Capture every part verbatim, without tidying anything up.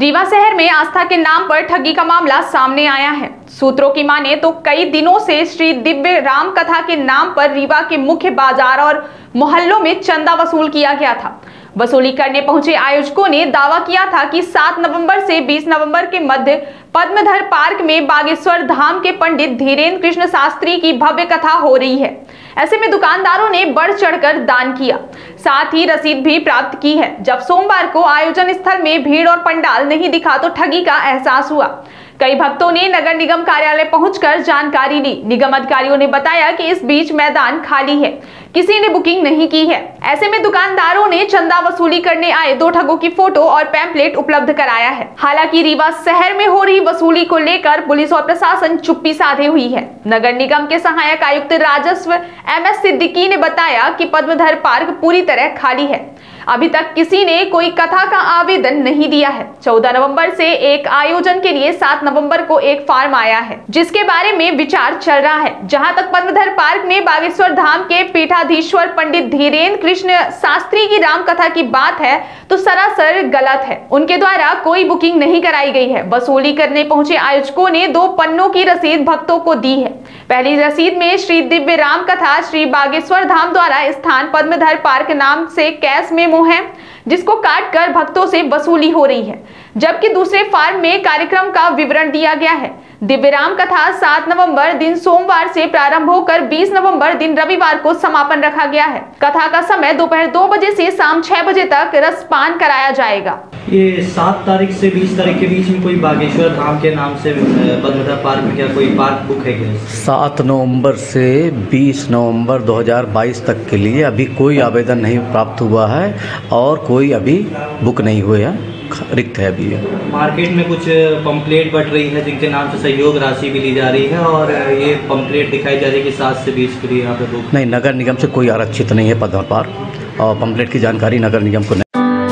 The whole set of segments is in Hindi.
रीवा शहर में आस्था के नाम पर ठगी का मामला सामने आया है। सूत्रों की माने तो कई दिनों से श्री दिव्य राम कथा के नाम पर रीवा के मुख्य बाजार और मोहल्लों में चंदा वसूल किया गया था। वसूली करने पहुंचे आयोजकों ने दावा किया था कि सात नवंबर से बीस नवंबर के मध्य पद्मधर पार्क में बागेश्वर धाम के पंडित धीरेन्द्र कृष्ण शास्त्री की भव्य कथा हो रही है। ऐसे में दुकानदारों ने बढ़ चढ़कर दान किया, साथ ही रसीद भी प्राप्त की है। जब सोमवार को आयोजन स्थल में भीड़ और पंडाल नहीं दिखा तो ठगी का एहसास हुआ। कई भक्तों ने नगर निगम कार्यालय पहुंचकर जानकारी ली। निगम अधिकारियों ने बताया कि इस बीच मैदान खाली है, किसी ने बुकिंग नहीं की है। ऐसे में दुकानदारों ने चंदा वसूली करने आए दो ठगों की फोटो और पैम्पलेट उपलब्ध कराया है। हालांकि रीवा शहर में हो रही वसूली को लेकर पुलिस और प्रशासन चुप्पी साधे हुई है। नगर निगम के सहायक आयुक्त राजस्व एम एस सिद्दीकी ने बताया कि पद्मधर पार्क पूरी तरह खाली है। अभी तक किसी ने कोई कथा का आवेदन नहीं दिया है। चौदह नवंबर से एक आयोजन के लिए सात नवंबर को एक फार्म आया है, जिसके बारे में विचार चल रहा है। जहां तक पद्मधर पार्क में बागेश्वर धाम के पीठाधीश्वर पंडित धीरेन्द्र कृष्ण शास्त्री की राम कथा की बात है तो सरासर गलत है। उनके द्वारा कोई बुकिंग नहीं कराई गई है। वसूली करने पहुंचे आयोजकों ने दो पन्नों की रसीद भक्तों को दी है। पहली रसीद में श्री दिव्य राम कथा श्री बागेश्वर धाम द्वारा स्थान पद्मधर पार्क नाम से कैश मेमो है, जिसको काट कर भक्तों से वसूली हो रही है, जबकि दूसरे फार्म में कार्यक्रम का विवरण दिया गया है। दिव्य राम कथा सात नवंबर दिन सोमवार से प्रारंभ होकर बीस नवंबर दिन रविवार को समापन रखा गया है। कथा का समय दोपहर दो बजे से शाम छह बजे तक रसपान कराया जाएगा। ये सात तारीख से बीस तारीख के बीच में कोई बागेश्वर धाम के नाम से पद्मधर पार्क में क्या कोई पार्क बुक है क्या? सात नवंबर से बीस नवंबर दो हज़ार बाईस तक के लिए अभी कोई आवेदन नहीं प्राप्त हुआ है और कोई अभी बुक नहीं हुए हैं, रिक्त है अभी। मार्केट में कुछ पंपलेट बट रही है जिनके नाम से सहयोग राशि भी ली जा रही है और ये पंपलेट दिखाई जा रही है कि सात से बीस के लिए यहाँ पे बुक नहीं, नगर निगम से कोई आरक्षित नहीं है पद्मधर पार्क और पंपलेट की जानकारी नगर निगम को नहीं।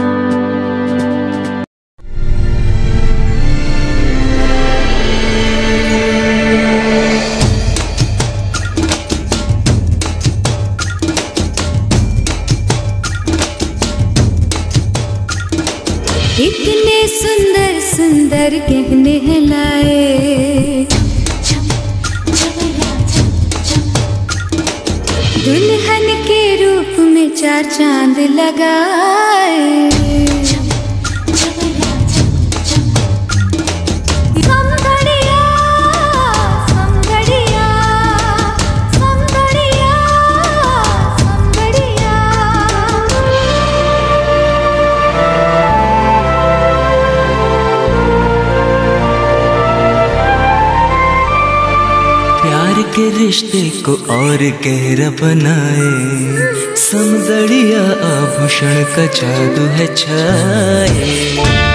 इतने सुंदर सुंदर गहने हैं लाए, दुल्हन के रूप में चार चांद लगाए। के रिश्ते को और गहरा बनाए, समदड़िया आभूषण का जादू है छाए।